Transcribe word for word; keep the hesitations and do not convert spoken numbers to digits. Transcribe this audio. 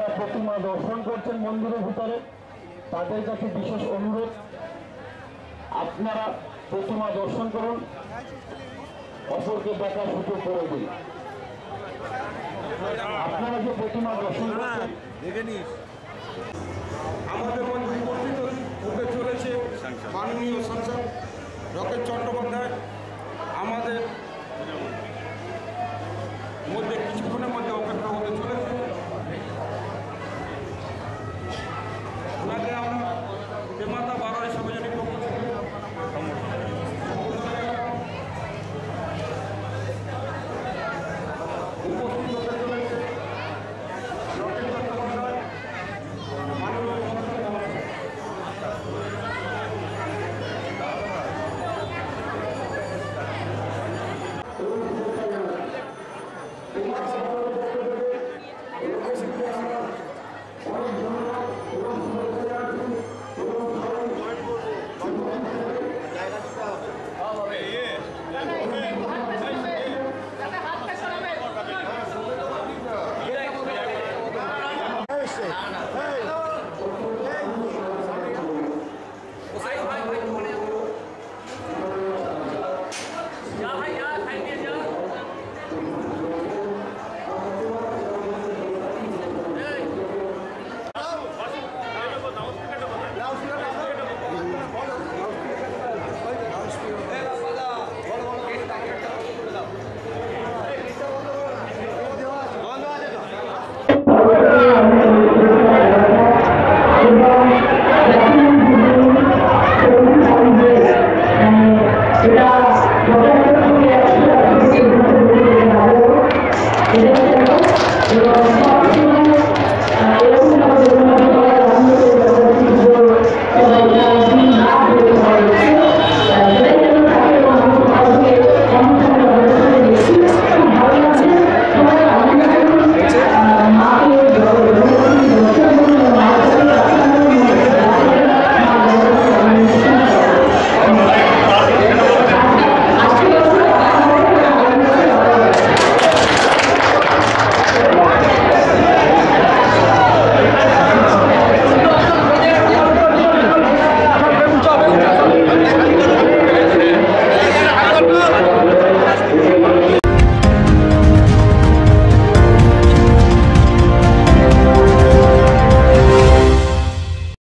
যারা প্রতিমা দর্শন করছেন মন্দিরের ভিতরে তাদের কাছে বিশেষ অনুরোধ, আপনারা প্রতিমা দর্শন করুন, অপরকে দেখার সুযোগ করে দিন। আপনারা যে প্রতিমা দর্শন করছেন আমাদের মধ্যে উপস্থিত হতে চলেছে মাননীয় সাংসদ রকেট চট্টোপাধ্যায়। আমাদের মধ্যে কিছুক্ষণের মধ্যে